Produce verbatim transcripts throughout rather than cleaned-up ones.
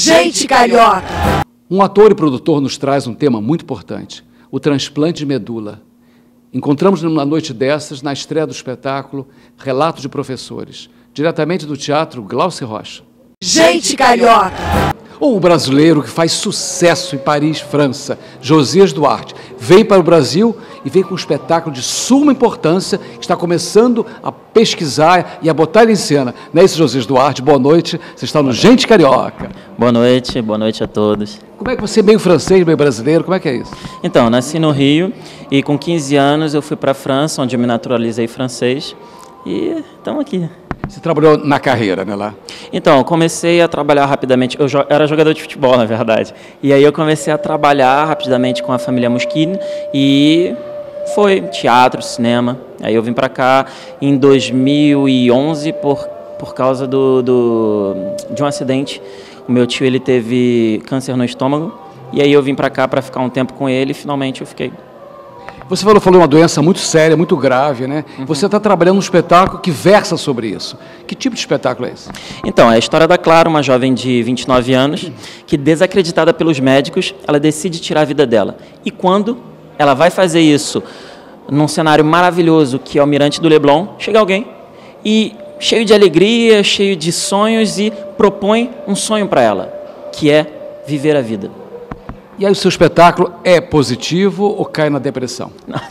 Gente Carioca! Um ator e produtor nos traz um tema muito importante, o transplante de medula. Encontramos numa noite dessas, na estreia do espetáculo, Relatos de Professores, diretamente do Teatro Glaucio Rocha. Gente Carioca! O brasileiro que faz sucesso em Paris, França, Josias Duarte, vem para o Brasil e vem com um espetáculo de suma importância, que está começando a pesquisar e a botar ele em cena. Não é isso, Josias Duarte? Boa noite, você está no Gente Carioca. Boa noite, boa noite a todos. Como é que você é meio francês, meio brasileiro, como é que é isso? Então, nasci no Rio e com quinze anos eu fui para a França, onde eu me naturalizei francês e estamos aqui. Você trabalhou na carreira, né, lá? Então, eu comecei a trabalhar rapidamente, eu era jogador de futebol, na verdade, e aí eu comecei a trabalhar rapidamente com a família Moschini e foi teatro, cinema. Aí eu vim para cá em dois mil e onze por, por causa do, do, de um acidente. O meu tio ele teve câncer no estômago e aí eu vim para cá para ficar um tempo com ele e finalmente eu fiquei. Você falou, falou uma doença muito séria, muito grave, né? Uhum. Você está trabalhando num espetáculo que versa sobre isso. Que tipo de espetáculo é esse? Então, é a história da Clara, uma jovem de vinte e nove anos, que, desacreditada pelos médicos, ela decide tirar a vida dela. E quando ela vai fazer isso num cenário maravilhoso, que é o Mirante do Leblon, chega alguém e, cheio de alegria, cheio de sonhos, e propõe um sonho para ela, que é viver a vida. E aí o seu espetáculo é positivo ou cai na depressão?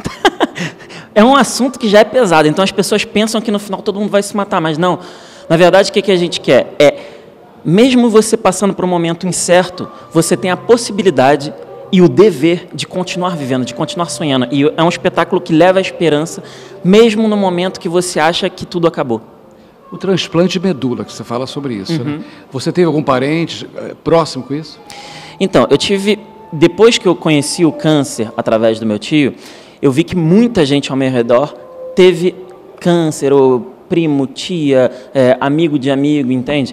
É um assunto que já é pesado, então as pessoas pensam que no final todo mundo vai se matar, mas não. Na verdade, o que, que a gente quer? É, mesmo você passando por um momento incerto, você tem a possibilidade e o dever de continuar vivendo, de continuar sonhando. E é um espetáculo que leva a esperança, mesmo no momento que você acha que tudo acabou. O transplante de medula, que você fala sobre isso, uhum. né? Você teve algum parente próximo com isso? Então, eu tive... Depois que eu conheci o câncer através do meu tio, eu vi que muita gente ao meu redor teve câncer, ou primo, tia, é, amigo de amigo, entende?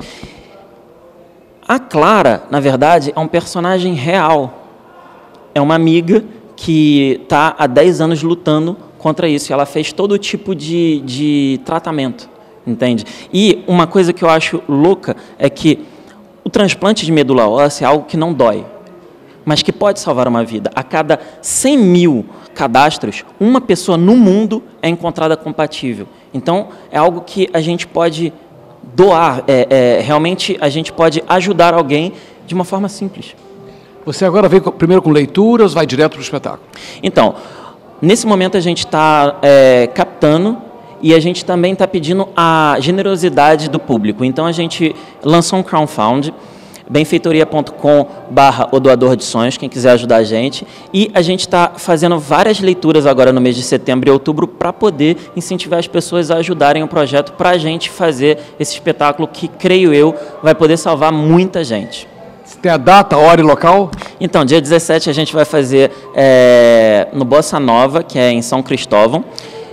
A Clara, na verdade, é um personagem real. É uma amiga que está há dez anos lutando contra isso. E ela fez todo tipo de, de tratamento, entende? E uma coisa que eu acho louca é que o transplante de medula óssea é algo que não dói, mas que pode salvar uma vida. A cada cem mil cadastros, uma pessoa no mundo é encontrada compatível. Então, é algo que a gente pode doar, é, é, realmente a gente pode ajudar alguém de uma forma simples. Você agora veio primeiro com leituras ou vai direto para o espetáculo? Então, nesse momento a gente está é, captando e a gente também está pedindo a generosidade do público. Então, a gente lançou um crowdfunding, benfeitoria ponto com barra o doador de sonhos, quem quiser ajudar a gente. E a gente está fazendo várias leituras agora no mês de setembro e outubro para poder incentivar as pessoas a ajudarem o projeto para a gente fazer esse espetáculo que, creio eu, vai poder salvar muita gente. Você tem a data, hora e local? Então, dia dezessete a gente vai fazer é, no Bossa Nova, que é em São Cristóvão.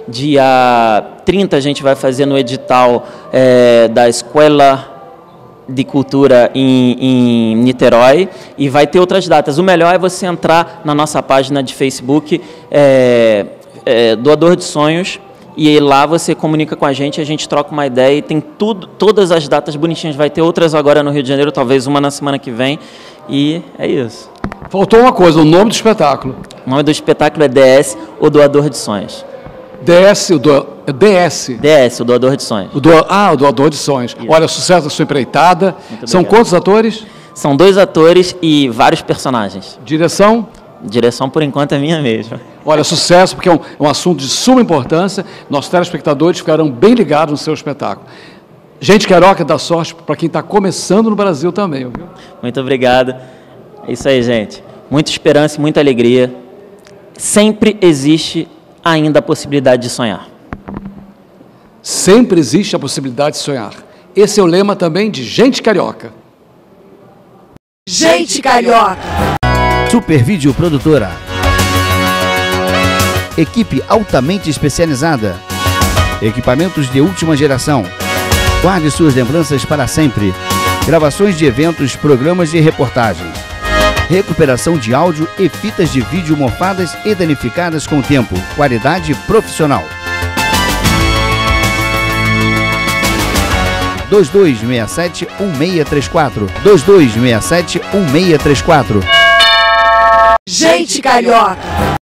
Dia trinta a gente vai fazer no edital é, da Escola de Cultura em, em Niterói, e vai ter outras datas. O melhor é você entrar na nossa página de Facebook, é, é, Doador de Sonhos, e lá você comunica com a gente, a gente troca uma ideia e tem tudo, todas as datas bonitinhas. Vai ter outras agora no Rio de Janeiro, talvez uma na semana que vem, e é isso. Faltou uma coisa, o nome do espetáculo. O nome do espetáculo é D S, o Doador de Sonhos. D S, o do... D S. D S, o Doador de Sonhos. O do... Ah, o Doador de Sonhos. Isso. Olha, sucesso da sua empreitada. São quantos atores? São dois atores e vários personagens. Direção? Direção, por enquanto, é minha mesma. Olha, sucesso, porque é um, um assunto de suma importância. Nossos telespectadores ficarão bem ligados no seu espetáculo. Gente Carioca, dá sorte para quem está começando no Brasil também. Viu? Muito obrigado. É isso aí, gente. Muita esperança e muita alegria. Sempre existe ainda a possibilidade de sonhar. Sempre existe a possibilidade de sonhar. Esse é o lema também de Gente Carioca. Gente Carioca. Super Vídeo Produtora. Equipe altamente especializada. Equipamentos de última geração. Guarde suas lembranças para sempre. Gravações de eventos, programas de reportagens. Recuperação de áudio e fitas de vídeo mofadas e danificadas com o tempo. Qualidade profissional. dois dois seis sete, um seis três quatro. dois dois seis sete, um seis três quatro. Gente carioca!